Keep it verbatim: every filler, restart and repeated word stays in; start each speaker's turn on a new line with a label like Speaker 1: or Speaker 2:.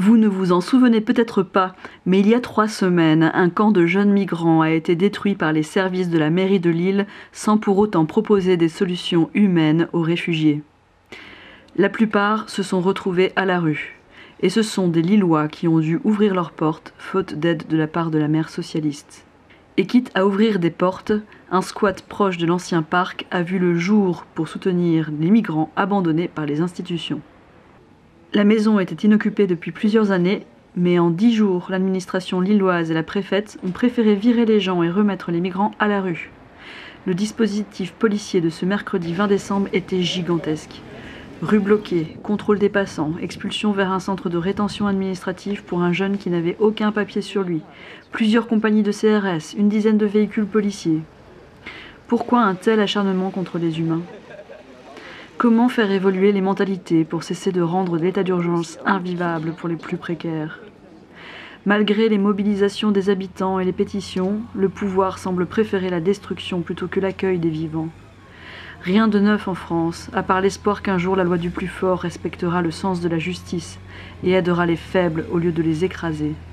Speaker 1: Vous ne vous en souvenez peut-être pas, mais il y a trois semaines, un camp de jeunes migrants a été détruit par les services de la mairie de Lille sans pour autant proposer des solutions humaines aux réfugiés. La plupart se sont retrouvés à la rue. Et ce sont des Lillois qui ont dû ouvrir leurs portes, faute d'aide de la part de la maire socialiste. Et quitte à ouvrir des portes, un squat proche de l'ancien parc a vu le jour pour soutenir les migrants abandonnés par les institutions. La maison était inoccupée depuis plusieurs années, mais en dix jours, l'administration lilloise et la préfète ont préféré virer les gens et remettre les migrants à la rue. Le dispositif policier de ce mercredi vingt décembre était gigantesque. Rue bloquée, contrôle des passants, expulsion vers un centre de rétention administrative pour un jeune qui n'avait aucun papier sur lui, plusieurs compagnies de C R S, une dizaine de véhicules policiers. Pourquoi un tel acharnement contre les humains ? Comment faire évoluer les mentalités pour cesser de rendre l'état d'urgence invivable pour les plus précaires ? Malgré les mobilisations des habitants et les pétitions, le pouvoir semble préférer la destruction plutôt que l'accueil des vivants. Rien de neuf en France, à part l'espoir qu'un jour la loi du plus fort respectera le sens de la justice et aidera les faibles au lieu de les écraser.